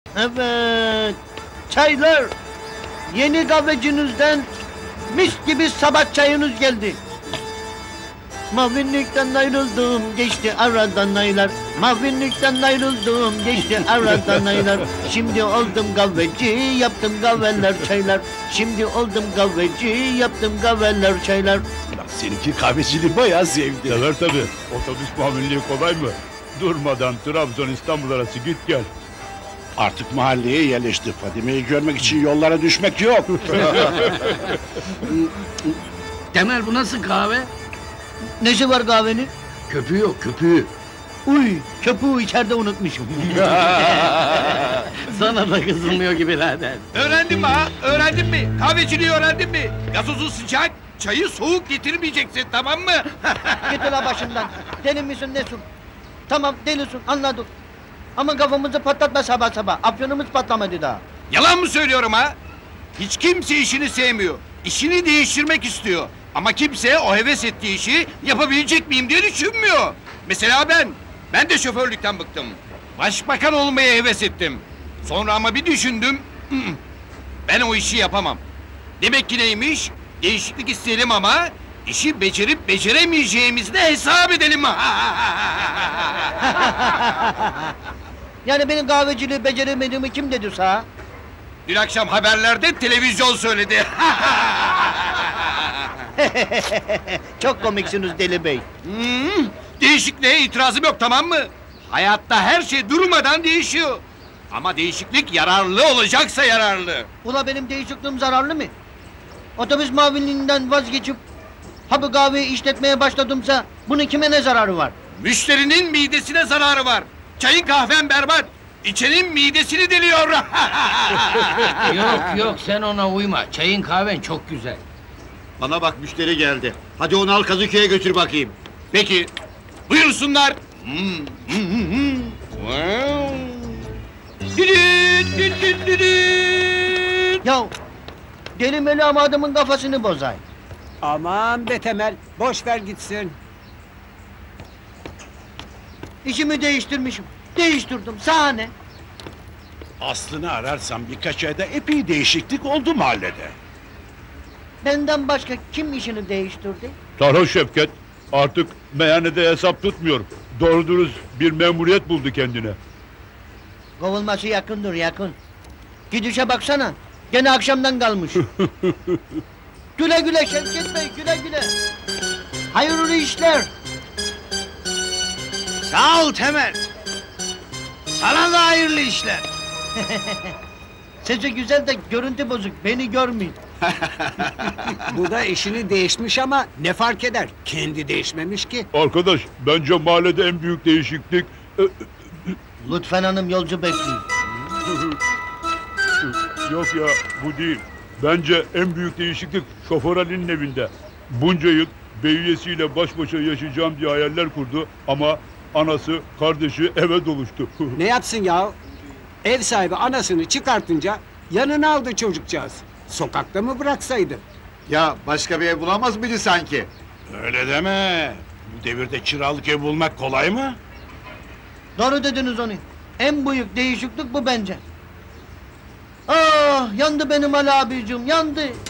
Evet. Çaylar. Yeni kahvecinizden mis gibi sabah çayınız geldi. Mavinlikten ayrıldım, geçti aradan aylar. Mavinlikten ayrıldım, geçti aradan aylar. Şimdi oldum kahveci, yaptım kahveler çaylar. Şimdi oldum kahveci, yaptım kahveler çaylar. Bak seninki kahveciliği bayağı zevkli. Sever tabii. Otobüs muavinliği kolay mı? Durmadan Trabzon İstanbul arası git gel. Artık mahalleye yerleşti. Fadime'yi görmek için yollara düşmek yok. Temel bu nasıl kahve? Nesi var kahvenin? Köpüğü yok, köpüğü. Uy, köpüğü içeride unutmuşum. Sana da kızılmıyor gibi birader. Öğrendin mi ha? Öğrendin mi? Kahveciliği öğrendin mi? Gazozu sıcak, çayı soğuk getirmeyeceksin, tamam mı? Git ulan başımdan. Deli misin nesin? Tamam delisin anladık. Ama kafamızı patlatma sabah sabah. Afyonumuz patlamadı daha. Yalan mı söylüyorum ha? Hiç kimse işini sevmiyor. İşini değiştirmek istiyor. Ama kimse o heves ettiği işi yapabilecek miyim diye düşünmüyor. Mesela ben. Ben de şoförlükten bıktım. Başbakan olmaya heves ettim. Sonra ama bir düşündüm. Ben o işi yapamam. Demek ki neymiş? Değişiklik isteyelim ama işi becerip beceremeyeceğimizi de hesap edelim. Yani benim kahveciliği beceremediğimi kim dedi sana? Dün akşam haberlerde televizyon söyledi. Çok komiksiniz deli bey. Değişikliğe itirazım yok, tamam mı? Hayatta her şey durmadan değişiyor. Ama değişiklik yararlı olacaksa yararlı. Ula benim değişikliğim zararlı mı? Otobüs mavinliğinden vazgeçip bu kahveyi işletmeye başladımsa bunun kime ne zararı var? Müşterinin midesine zararı var. Çayın kahven berbat. İçenin midesini deliyor. Yok yok sen ona uyma. Çayın kahven çok güzel. Bana bak müşteri geldi. Hadi onu al Kazıköy'e götür bakayım. Peki, buyursunlar. Düdüt, düdüt, düdüt. Ya deli meli ama adamın kafasını bozay. Aman be Temel, boş ver gitsin. İşimi değiştirmişim. Değiştirdim. Sana ne? Aslını ararsan birkaç ayda epey değişiklik oldu mahallede. Benden başka kim işini değiştirdi? Sarhoş Şevket artık meyhanede hesap tutmuyor. Doğru dürüst bir memuriyet buldu kendine. Kovulması yakındır yakın. Gidişe baksana. Gene akşamdan kalmış. Güle güle Şevket Bey, güle güle. Hayırlı işler. Sağ ol Temel. Sana da hayırlı işler. Sesi güzel de görüntü bozuk. Beni görmeyin. Bu da işini değişmiş ama ne fark eder? Kendi değişmemiş ki. Arkadaş bence mahallede en büyük değişiklik... Lütfen hanım yolcu bekliyor. Yok ya bu değil. Bence en büyük değişiklik şoför Ali'nin evinde. Bunca yıl bey üyesiyle baş başa yaşayacağım diye hayaller kurdu ama anası, kardeşi eve doluştu. Ne yapsın ya? Ev sahibi anasını çıkartınca yanına aldı çocukcağız. Sokakta mı bıraksaydı? Ya başka bir ev bulamaz mıydı sanki? Öyle deme. Bu devirde kiralık ev bulmak kolay mı? Doğru dediniz onu. En büyük değişiklik bu bence. Ah yandı benim Ali abicim yandı.